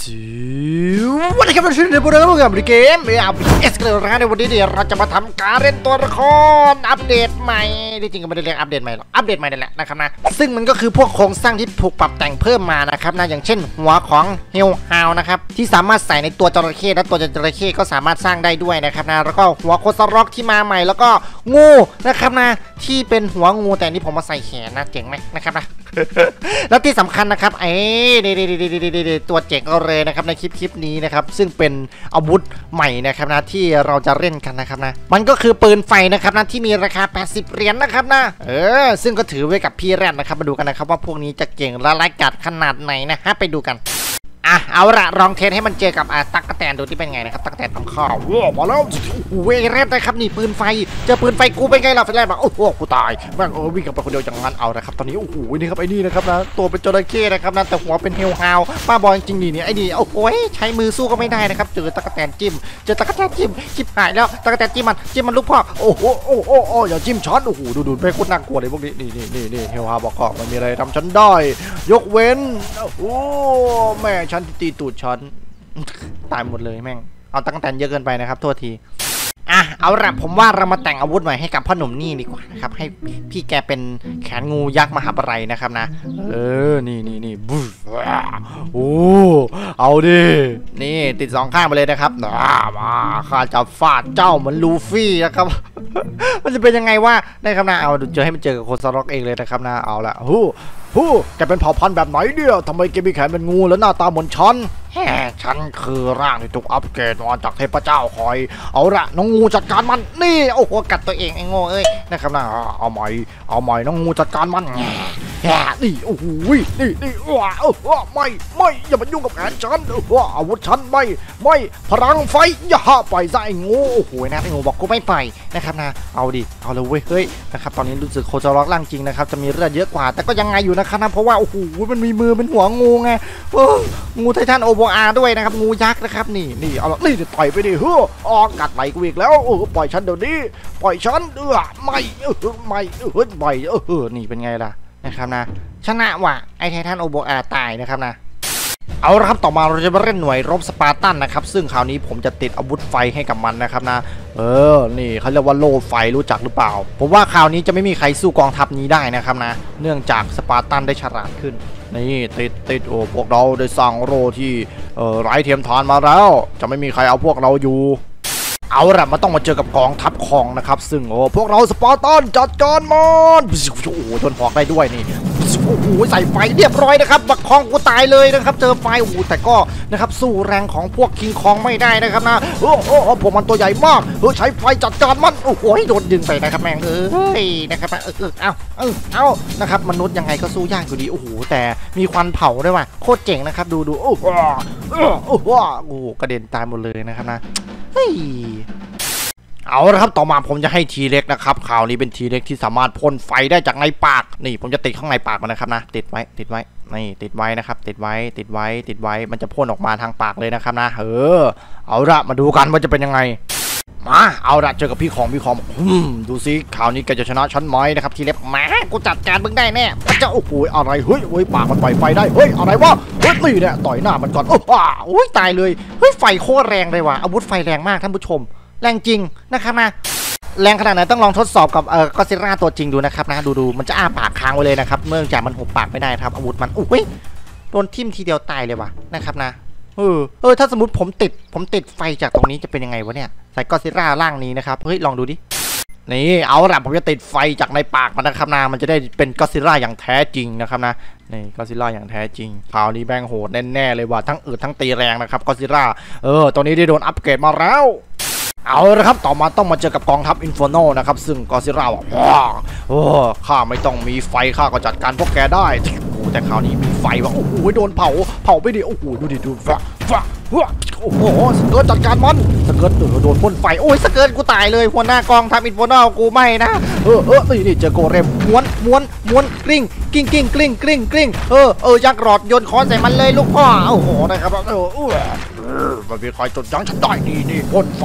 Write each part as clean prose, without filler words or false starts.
วันนี้ครับเราชื่อเดบรากับเกมARPS กันแล้วในวันนี้เราจะมาทำการเล่นตัวละครอัปเดตใหม่ที่จริงก็ไม่ได้เรียกอัปเดตใหม่หรอกอัปเดตใหม่นั่นแหละนะครับนะซึ่งมันก็คือพวกโครงสร้างที่ถูกปรับแต่งเพิ่มมานะครับนะอย่างเช่นหัวของเฮลฮาวนะครับที่สามารถใส่ในตัวจระเข้และตัวจระเข้ก็สามารถสร้างได้ด้วยนะครับนะแล้วก็หัวโคซาร็อกที่มาใหม่แล้วก็งูนะครับนะที่เป็นหัวงูแต่นี่ผมมาใส่แขนนะเจ๋งไหมนะครับนะแล้วที่สำคัญนะครับตัวเจ๋งเลยนะครับในคลิปนี้นะครับซึ่งเป็นอาวุธใหม่นะครับนะที่เราจะเล่นกันนะครับนะมันก็คือปืนไฟนะครับนะที่มีราคา80 เหรียญนะครับนะซึ่งก็ถือไว้กับพี่แรดนะครับมาดูกันนะครับว่าพวกนี้จะเก่งและร้ายกาจขนาดไหนนะฮะไปดูกันเอาละลองเทสให้มันเจอกับตั๊กแตนดูที่เป็นไงนะครับตั๊กแตนต้องข้าวมาแล้วเวรดนะครับนี่ปืนไฟเจอปืนไฟกูเป็นไงล่ะแรดบอกโอ้โหกูตายแม่งวิ่งกับไปคนเดียวอย่างนั้นเอาละครับตอนนี้โอ้โหนี่ครับไอ้นี่นะครับนะตัวเป็นจระเข้นะครับนะแต่หัวเป็นเฮลฮาวป้าบอลจริงนี่ไอ้นี่โอ้โหใช้มือสู้ก็ไม่ได้นะครับเจอตั๊กแตนจิ้มชิบหายแล้วตั๊กแตนจิ้มมันลูกพ่อโอ้โหอย่าจิ้มช็อตโอ้โหดูไปโคตรน่ากลัวเลยพวกนี้นี่เฮลฮาวบอกก็มันมีอะไรทำฉันได้ยกเว้นโอ้แม่ฉันตีตูดฉันตายหมดเลยแม่งเอาตั้งแต่เยอะเกินไปนะครับโทษทีเอาละผมว่าเรามาแต่งอาวุธใหม่ให้กับพ่อหนุ่มนี่ดีกว่านะครับให้พี่แกเป็นแขนงูยักษ์มหาปไรนะครับนะนี่บูโอ้เอาดินี่ติดสองข้างไปเลยนะครับมาข้าจะฟาดเจ้าเหมือนลูฟี่นะครับ มันจะเป็นยังไงวะได้ครับนะเอาเจอให้มันเจอกับโคซาร็อกเองเลยนะครับนะเอาละแกเป็นเผ่าพันธุ์แบบไหนเนี่ยทำไมแกมีแขนเป็นงูแล้วหน้าตาเหมือนฉันฉันคือร่างที่ถูกอัปเกรดมาจากเทพเจ้าคอยเอาละน้องงูจัดการมันนี่โอ้โหกัดตัวเองไอ้โง่เอ้ยนะครับนะเอาใหม่น้องงูจัดการมันนี่โอ้โหนี่ว้าไม่อย่ามายุ่งกับแขนฉันอาวุธฉันไม่พลังไฟอย่าไปซะไอ้งูโอ้โหนะไอ้งูบอกกูไม่ไปนะครับนะเอาดิเอาเลยเว้ยเฮ้ยนะครับตอนนี้รู้สึกโคจรล็อกร่างจริงนะครับจะมีเลือดเยอะกว่าแต่ก็ยังไงอยู่นะครับนะเพราะว่าโอ้โหมันมีมือเป็นหัวงูไงงูไททันโอโบอาด้วยนะครับงูยักษ์นะครับนี่เอาละนี่ต่อยไปดิกัดไหลกูอีกแล้วปล่อยฉันเดี๋ยวนี้ปล่อยฉันไม่นี่เป็นไงล่ะนะครับนะชนะว่ะไอไททันโอโบอาตายนะครับนะเอาละครับต่อมาเราจะมาเล่นหน่วยรบสปาร์ตันนะครับซึ่งคราวนี้ผมจะติดอาวุธไฟให้กับมันนะครับนะนี่เขาเรียกว่าโล่ไฟรู้จักหรือเปล่าผมว่าคราวนี้จะไม่มีใครสู้กองทัพนี้ได้นะครับนะเนื่องจากสปาร์ตันได้ฉลาดขึ้นนี่ติดพวกเราได้สร้างโล่ที่ไร้เทียมทานมาแล้วจะไม่มีใครเอาพวกเราอยู่เอาละมาต้องมาเจอกับกองทัพของนะครับซึ่งพวกเราสปาร์ตันจัดการมันโอ้โหโดนหอกได้ด้วยนี่โอ้โหใส่ไฟเรียบร้อยนะครับบักคองกูตายเลยนะครับเจอไฟโอ้โหแต่ก็นะครับสู้แรงของพวกคิงคองไม่ได้นะครับนะพวกมันตัวใหญ่มากใช้ไฟจัดการมันโอ้โหโดนดึงไปนะครับแม่งนะครับเอานะครับมนุษย์ยังไงก็สู้ยากอยู่ดีโอ้โหแต่มีควันเผาด้วยว่ะโคตรเจ๋งนะครับดูโอ้โหกระเด็นตายหมดเลยนะครับนะเอาละครับต่อมาผมจะให้ทีเล็กนะครับข่าวนี้เป็นทีเล็กที่สามารถพ่นไฟได้จากในปากนี่ผมจะติดข้างในปากมันนะครับนะติดไว้นี่ติดไว้นะครับติดไว้มันจะพ่นออกมาทางปากเลยนะครับนะเอาละมาดูกันว่าจะเป็นยังไงมาเอาละเจอกับพี่ของดูซิข่าวนี้แกจะชนะฉันไหมนะครับทีเล็กมากูจัดการมึงได้แน่จะโอ้โหอะไรเฮ้ยปากมันปล่อยไฟได้เฮ้ยอะไรวะนี่เนี่ยต่อยหน้ามันก่อนโอ้ยตายเลยไฟโคตรแรงเลยว่ะอาวุธไฟแรงมากท่านผู้ชมแรงจริงนะครับนะแรงขนาดไหนต้องลองทดสอบกับก็ซิล่าตัวจริงดูนะครับนะดูมันจะอ้าปากค้างไว้เลยนะครับเนื่องจากมันหุบปากไม่ได้ครับอาวุธมันอุ้ยโดนทิ่มทีเดียวตายเลยว่ะนะครับนะถ้าสมมติผมติดไฟจากตรงนี้จะเป็นยังไงวะเนี่ยใส่ก็ซิล่าร่างนี้นะครับเฮ้ยลองดูดินี่เอาละผมจะติดไฟจากในปากมันนะครับนะมันจะได้เป็นก็ซิล่าอย่างแท้จริงนะครับนะนี่ก็ซิล่าอย่างแท้จริงคราวนี้แบงโหดแน่ๆเลยว่ะทั้งทั้งตีแรงนะครับก็ซิล่าตัวนี้ได้โดนอัปเกรดมาแล้วเอาละครับต่อมาต้องมาเจอกับกองทัพอินฟอร์โนนะครับซึ่งก็ซิล่าบอกข้าไม่ต้องมีไฟข้าก็จัดการพวกแกได้แต่คราวนี้มีไฟว่ะโอ้โหโดนเผาไปดิโอ้โหดูดิโอ้โหสเกิร์ตจัดการมันสเกิร์ตโดนพ่นไฟโอ้ยสเกิร์ตกูตายเลยหัวหน้ากองทัพอินฟอร์โนกูไม่นะนี่เจอโกเรมม้วนกลิ้งยักษ์หลอดโยนค้อนใส่มันเลยลูกพ่อโอ้โหนะครับมันมีใครจดยั้งฉันได้นี่พ่นไฟ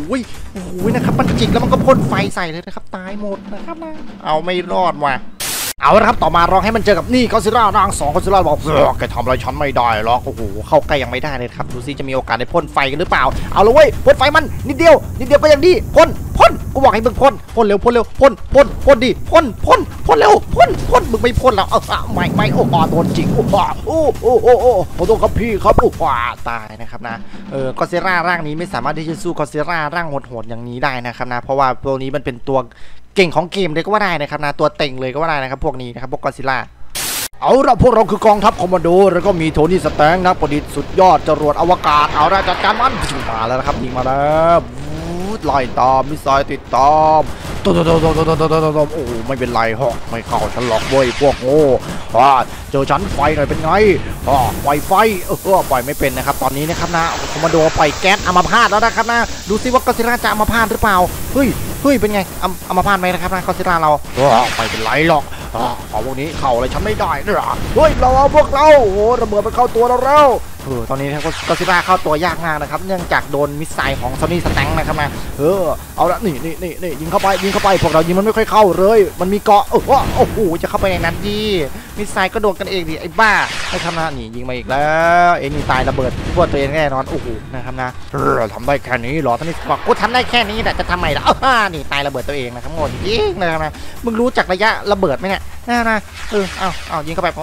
โอ้โหนะครับมันจิกแล้วมันก็พ่นไฟใส่เลยนะครับตายหมดนะครับนะเอาไม่รอดว่ะเอาละครับต่อมาลองให้มันเจอกับนี่ก็ซิล่าร่าง2ก็ซิล่าบอกแกทำอะไรฉันไม่ได้หรอกโอ้โหเข้าใกล้ยังไม่ได้เลยครับดูซิจะมีโอกาสได้พ่นไฟกันหรือเปล่าเอาละเว้ยพ่นไฟมันนิดเดียวก็ยังดีพ่นกูบอกให้มึงพ่นเร็วพ่นดิพ่นเร็วพ่นมึงไม่พ่นแล้วไม่โอ้โหโดนจริงโอ้ขอโทษครับพี่ครับโอ้โหตายนะครับนะก็ซิล่าร่างนี้ไม่สามารถที่จะสู้ก็ซิล่าร่างโหดๆอย่างนี้ได้นะครับนะเพราะว่าตัวนี้มันเป็นตัวเก่งของเกมเลยก็ว่าได้นะครับนะตัวเต่งเลยก็ว่าได้นะครับพวกนี้นะครับพวกก็ซิล่าเอาละพวกเราคือกองทัพคอมมานโดแล้วก็มีโทนี่สแตงนักประดิษฐ์สุดยอดจรวดอวกาศเอาละจัดการมันมาแล้วนะครับยิงมาแล้วไล่ตามมิสไซล์ติดตามโอ้ไม่เป็นไรฮะไม่เข้าฉันหลอกเว้ยพวกโง่เจอฉันไฟหน่อยเป็นไงปล่อยไฟปล่อยไม่เป็นนะครับตอนนี้นะครับนะคอมมานโดปล่อยแก๊สอัมพาตแล้วนะครับนะดูซิว่าก็ซิล่าจะอัมพาตหรือเปล่าเฮ้ยเป็นไงอัมพาตไหมนะครับนะก็ซิล่าเราไม่เป็นไรหรอกเอาพวกนี้เข้าอะไรฉันไม่ได้เนี่ยเฮ้ยเราเอาพวกเราโอ้ระเบิดไปเข้าตัวเราแล้วตอนนี้ก็ซิล่าเข้าตัวยากมากนะครับเนื่องจากโดนมิสไซล์ของโทนี่สแตงนะครับนะเอาละนี่ยิงเข้าไปพวกเรายิงมันไม่ค่อยเข้าเลยมันมีเกาะโอ้โหจะเข้าไปในนั้นดีมิสไซล์ก็โดนกันเองดิไอ้บ้าให้ทำนะนี่ยิงมาอีกแล้วไอ้นี่ตายระเบิดพวกตัวเองแน่นอนโอ้โหนะครับนะทำได้แค่นี้หรอท่านนี่บอกกูทำได้แค่นี้แต่จะทำไมล่ะนี่ตายระเบิดตัวเองนะครับงงจริงนะครับนะมึงรู้จักระยะระเบิดไหมเนี่ยนะเอายิงเข้าไป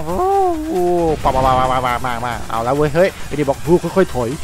มาเอาแล้วเว้ยเฮ้ยไอ้นี่บอกค่อยๆถอย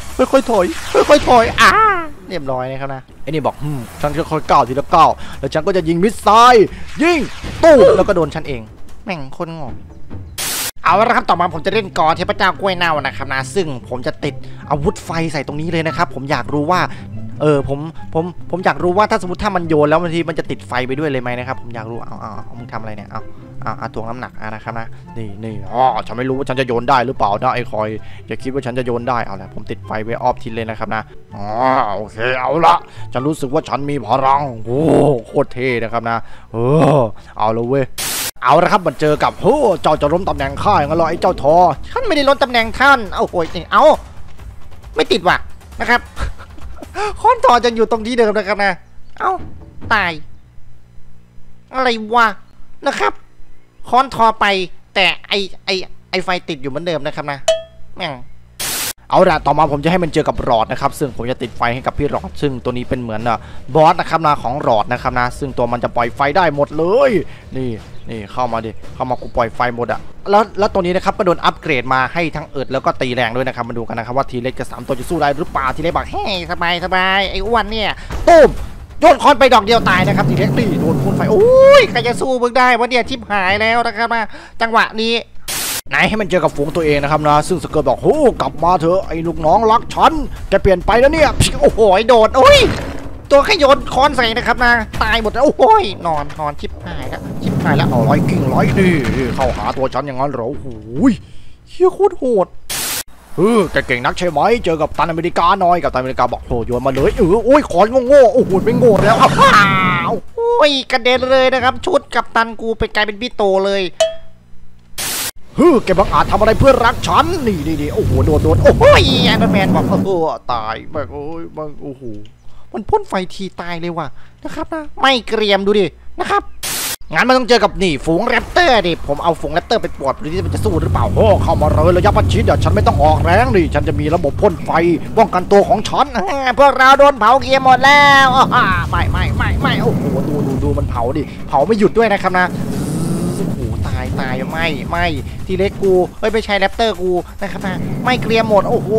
เรียบร้อยนะครับนะไอ้นี่บอกฉันค่อยๆก้าวทีละก้าวแล้วฉันก็จะยิงมิสไซล์ยิงตู้แล้วก็โดนฉันเองแม่งคนงงเอาละครับต่อมาผมจะเล่นกอเทพเจ้ากล้วยเน่านะครับนะซึ่งผมจะติดอาวุธไฟใส่ตรงนี้เลยนะครับผมอยากรู้ว่าผมอยากรู้ว่าถ้าสมมติถ้ามันโยนแล้วบางทีมันจะติดไฟไปด้วยเลยไหมนะครับผมอยากรู้เอามึงทำอะไรเนี่ยเอาถ่วงน้ำหนักนะครับนะนี่ฉันไม่รู้ว่าฉันจะโยนได้หรือเปล่านะไอ้คอยอย่าคิดว่าฉันจะโยนได้เอาแหละผมติดไฟไว้ออฟทินเลยนะครับนะโอเคเอาละฉันรู้สึกว่าฉันมีพลังโอ้โคตรเท่นะครับนะเอาละเว้ยเอาละครับมันเจอกับเจ้าจะล้มตำแหน่งข้าอย่างนั้นเหรอไอ้เจ้าทอฉันไม่ได้ล้มตำแหน่งท่านโอ้ยเอาไม่ติดว่ะนะครับค้อนทอจะอยู่ตรงที่เดิมนะครับนะตายอะไรวะนะครับค้อนทอไปแต่ไอไฟติดอยู่เหมือนเดิมนะครับนะแม่งเอาละต่อมาผมจะให้มันเจอกับรอดนะครับซึ่งผมจะติดไฟให้กับพี่รอดซึ่งตัวนี้เป็นเหมือนบอสนะครับนะของรอดนะครับนะซึ่งตัวมันจะปล่อยไฟได้หมดเลยนี่เข้ามากูปล่อยไฟหมดอะแล้วตัวนี้นะครับก็โดนอัปเกรดมาให้ทั้งแล้วก็ตีแรงด้วยนะครับมาดูกันนะครับว่าทีเล็กกับ3ตัวจะสู้ได้หรือเปล่าทีเล็กบอกเฮ้ยสบายไอ้อ้วนเนี่ยตุ้มโยนคอนไปดอกเดียวตายนะครับทีเล็กโดนพ่นไฟโอ้ยใครจะสู้มึงได้วะเนี่ยทิพหายแล้วนะครับมาจังหวะนี้ไหนให้มันเจอกับฝูงตัวเองนะครับนะซึ่งสเกิร์ตบอกกลับมาเถอะไอ้ลูกน้องรักฉันจะเปลี่ยนไปแล้วเนี่ยโอ้โหโดดตัวแค่โยนคอนใส่นะครับนะตายหมดแล้วโอ้ยนอนชิบหายแล้วเอาร้อยกิ่งร้อยนี่เข้าหาตัวฉันอย่างนั้นเหรอโอ้ยเฮี้ยโคตรโหดแกเก่งนักใช่ไหมเจอกับตันอเมริกาหน่อยกับตันอเมริกาบอกโยนมาเลยโอ้ยขอนโง่โอ้โหไม่โง่แล้วโอ้ยกระเด็นเลยนะครับชุดกับตันกูไปกลายเป็นพี่โตเลยแกบังอาจทำอะไรเพื่อรักฉันนี่โอ้โหโดนโอ้ยไอรอนแมนบอกตายแบบโอ้โหมันพ่นไฟทีตายเลยว่ะนะครับนะไม่เกรียมดูดินะครับงั้นมันต้องเจอกับนี่ฝูงแรปเตอร์ดิผมเอาฝูงแรปเตอร์ไปปวดดูที่มันจะสู้หรือเปล่าเข้ามาเลยระยะประชิดฉันไม่ต้องออกแรงดิฉันจะมีระบบพ่นไฟป้องกันตัวของฉันพวกเราโดนเผาเกียร์หมดแล้วไม่โอ้โหดูมันเผาดิเผาไม่หยุดด้วยนะครับนะตายไม่ทีเล็กกูไม่ใช่แรปเตอร์กูนะครับนะไม่เกรียมหมดโอ้โห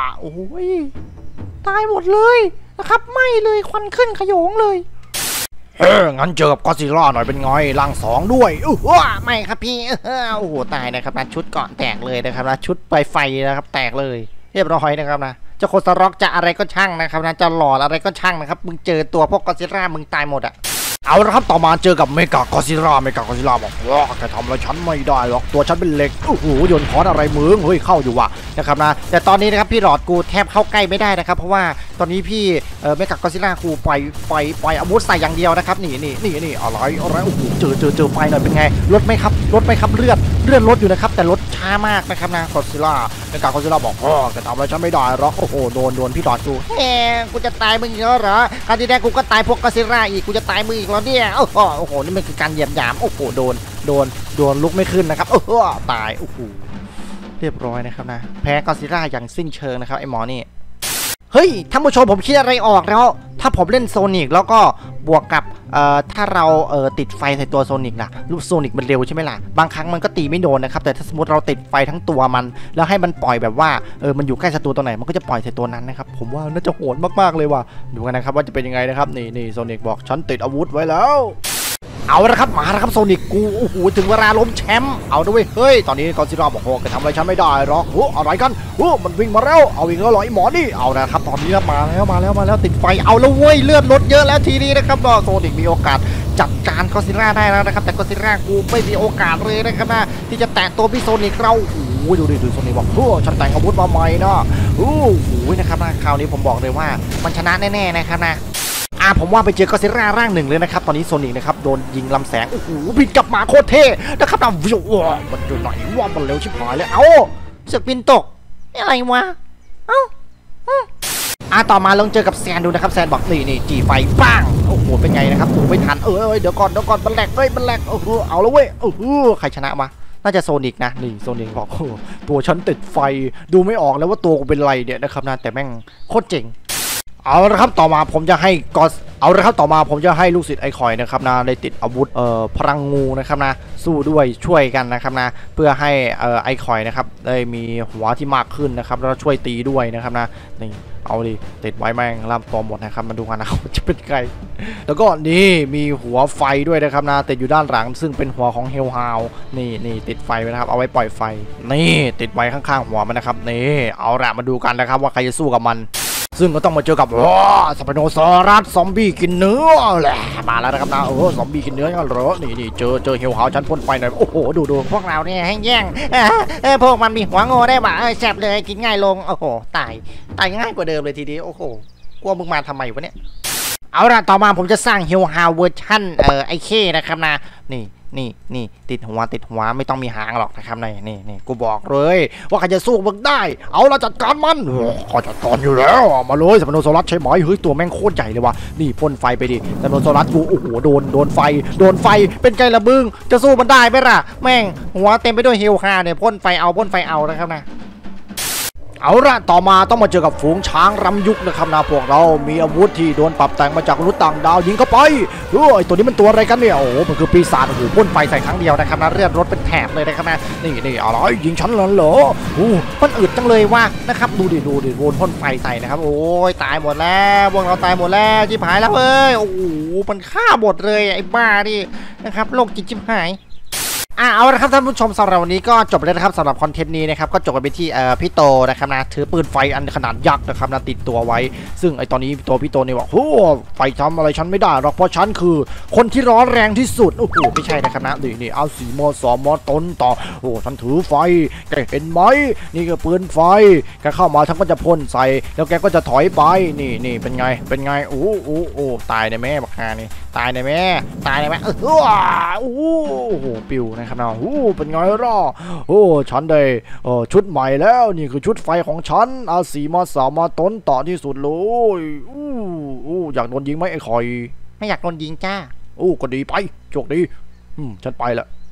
ตายหมดเลยนะครับไม่เลยควันขึ้นขโยงเลยงั้นเจอกับก็ซิล่าหน่อยเป็นไงร่าง2ด้วยไม่ครับพี่โอ้โหตายนะครับนะชุดเกาะแตกเลยนะครับนะชุดไฟนะครับแตกเลยเรียบร้อยนะครับนะจะโคสร็อกจะอะไรก็ช่างนะครับนะจะหลอดอะไรก็ช่างนะครับมึงเจอตัวพวกก็ซิล่ามึงตายหมดอะเอาละครับต่อมาเจอกับเมกาก็ซิล่าบอกแกทำอะไรฉันไม่ได้หรอกตัวฉันเป็นเหล็กโอ้โหโยนคอนอะไรมึงเข้าอยู่ว่ะนะครับนะแต่ตอนนี้นะครับพี่หลอดกูแทบเข้าใกล้ไม่ได้นะครับเพราะว่าตอนนี้พี่เมกาก็ซิล่ากูปล่อยอาวุธใส่อย่างเดียวนะครับนี่อะไรโอ้โหเจอไฟหน่อยเป็นไงลดไหมครับเลือดลดอยู่นะครับแต่ลดช้ามากนะครับนะก็ซิล่าเมกาก็ซิล่าบอกแกทำอะไรฉันไม่ได้หรอกโอ้โหโดนพี่หลอดกูจะตายมึงอีกแล้วเหรอคราวที่แรกกูก็ตายพวกก็ซิล่าอีกกูจะตายมึงอีกแล้วเนี่ยโอ้โหนี่มันคือการเหยียบหยามโอ้โหโดนลุกไม่ขึ้นนะครับโอ้โหตายโอ้โหเรียบร้อยนะครับนะแพ้ก็ซิล่าอย่างสิ้นเชิงนะครับไอ้หมอนี่เฮ้ยท่านผู้ชมผมคิดอะไรออกแล้วถ้าผมเล่นโซนิกแล้วก็บวกกับถ้าเราติดไฟใส่ตัวโซนิกนะลูกโซนิกมันเร็วใช่ไหมล่ะบางครั้งมันก็ตีไม่โดนนะครับแต่ถ้าสมมติเราติดไฟทั้งตัวมันแล้วให้มันปล่อยแบบว่ามันอยู่ใกล้ศัตรูตัวไหนมันก็จะปล่อยใส่ตัวนั้นนะครับผมว่าน่าจะโหดมากๆเลยว่ะดูกันนะครับว่าจะเป็นยังไงนะครับนี่โซนิกบอกฉันติดอาวุธไว้แล้วเอาละครับมาแล้วครับโซนิกกูโอ้โหถึงเวลาล้มแชมป์เอาด้วยเฮ้ยตอนนี้กอนซิล่าบอกโอ้จะทำอะไรฉันไม่ได้หรอกโอ้อะไรกันโอ้มันวิ่งมาแล้วเอาอีกแล้วเหรอไอ้หมอนี่เอาละครับตอนนี้มาแล้วติดไฟเอาแล้วเว้ยเลือดลดเยอะแล้วทีนี้นะครับโซนิกมีโอกาสจัดการกอนซิล่าได้แล้วนะครับแต่กอนซิล่ากูไม่มีโอกาสเลยนะครับนะที่จะแตะตัวพี่โซนิกเราโอ้ดูโซนิกบอกโอ้ฉันแต่งอาวุธมาใหม่นะโอ้โหนะครับนะคราวนี้ผมบอกเลยว่ามันชนะแน่ๆนะครับนะผมว่าไปเจอกอซิล่าร่างหนึ่งเลยนะครับตอนนี้โซนิกนะครับโดนยิงลำแสงโอ้โหบินกลับมาโคตรเท่นะครับนะวิวมันอยู่ไหนว่ามันเร็วชิบหายเลยเอ้าเสือกบินตกอะไรวะเอ้าต่อมาลองเจอกับแซนดูนะครับแซนบอกนี่จีไฟบ้างโอ้โหเป็นไงนะครับถูไม่ทันเดี๋ยวก่อนมันแหลกมันแหลกเอาแล้วเว้ยใครชนะมาน่าจะโซนิกนะนี่โซนิกบอกตัวฉันติดไฟดูไม่ออกแล้วว่าตัวกูเป็นไรเนี่ยนะครับนะแต่แม่งโคตรเจ๋งเอาละครับต่อมาผมจะให้ลูกศิษย์ไอคอยนะครับนะได้ติดอาวุธพลังงูนะครับนะสู้ด้วยช่วยกันนะครับนะเพื่อให้ไอคอยนะครับได้มีหัวที่มากขึ้นนะครับแล้วช่วยตีด้วยนะครับนะนี่เอาดิติดไว้แม่งล่ำตัวหมดนะครับมาดูกันนะครับจะเป็นไงแล้วก็นี่มีหัวไฟด้วยนะครับนะติดอยู่ด้านหลังซึ่งเป็นหัวของเฮลฮาวนี่ติดไฟไว้นะครับเอาไว้ปล่อยไฟนี่ติดไว้ข้างๆหัวมันนะครับนี่เอาละมาดูกันนะครับว่าใครจะสู้กับมันซึ่งก็ต้องมาเจอกับสไปโนซอรัสซอมบี้กินเนื้อแหละมาแล้วนะครับนะซอมบี้กินเนื้อเหรอนี่เจอเฮลฮาวชั้นพ่นไฟหน่อยโอ้โหดูพวกเราเนี่ยให้แย่งพวกมันมีหัวโง่ได้ป่ะแซ่บเลยกินง่ายลงโอ้โหตายง่ายกว่าเดิมเลยทีเดียวโอ้โหกลัวมึงมาทำไมวะเนี่ยเอาละต่อมาผมจะสร้างเฮลฮาวเวอร์ชั่นไอเคนะครับนะนี่ติดหัวไม่ต้องมีหางหรอกนะครับนี่กูบอกเลยว่าใครจะสู้มึงได้เอาละจัดการมันก็จัดการอยู่แล้วมาเลยสปโนโซลัสใช่ไหมเฮ้ยตัวแม่งโคตรใหญ่เลยว่ะนี่พ่นไฟไปดิสปโนโซลัสกูโอ้โหโดนไฟเป็นไงละมึงจะสู้มันได้ไหมล่ะแม่งหัวเต็มไปด้วยเฮลฮาเนี่ยพ่นไฟเอานะครับนะเอาละต่อมาต้องมาเจอกับฝูงช้างรำยุกนะครับนะพวกเรามีอาวุธที่โดนปรับแต่งมาจากมนุษย์ต่างดาวยิงเข้าไปไอตัวนี้มันตัวอะไรกันเนี่ยโอ้มันคือปีศาจโอ้โหพ่นไฟใส่ครั้งเดียวนะครับนะเลือดรถเป็นแถบเลยนะครับนะนี่อะไรยิงฉันเหรอมันอึดจังเลยว่ะนะครับดูดิโดนพ่นไฟใส่นะครับโอ้ยตายหมดแล้วพวกเราตายหมดแล้วชิบหายแล้วเว้ยโอ้โหมันฆ่าหมดเลยไอ้บ้าดินะครับโลกจิตชิบหายเอาละครับท่านผู้ชมสำหรับวันนี้ก็จบแล้วนะครับสำหรับคอนเทนต์นี้นะครับก็จบไปที่พี่โตนะครับนะถือปืนไฟอันขนาดยักษ์นะครับนะติดตัวไว้ซึ่งไอตอนนี้ตัวพี่โตเนี่ยบอกโอ้ไฟทำอะไรฉันไม่ได้หรอกเพราะฉันคือคนที่ร้อนแรงที่สุดโอ้โหไม่ใช่นะครับนะนี่เอาสีมอสอมอต้นต่อโอ้ฉันถือไฟแกเห็นไหมนี่ก็ปืนไฟแกเข้ามาฉันก็จะพ่นใส่แล้วแกก็จะถอยไปนี่เป็นไงโอ้ตายในแม่บักฮานี่ตายในแม่โอ้โหปิวนะครับนะเป็นไงล่ะฉันได้ชุดใหม่แล้วนี่คือชุดไฟของฉันอาสีมาสามาต้นต่อที่สุดเลยอยากโดนยิงไหมไอ้คอยไม่อยากโดนยิงจ้าก็ดีไปโชคดีฉันไปละ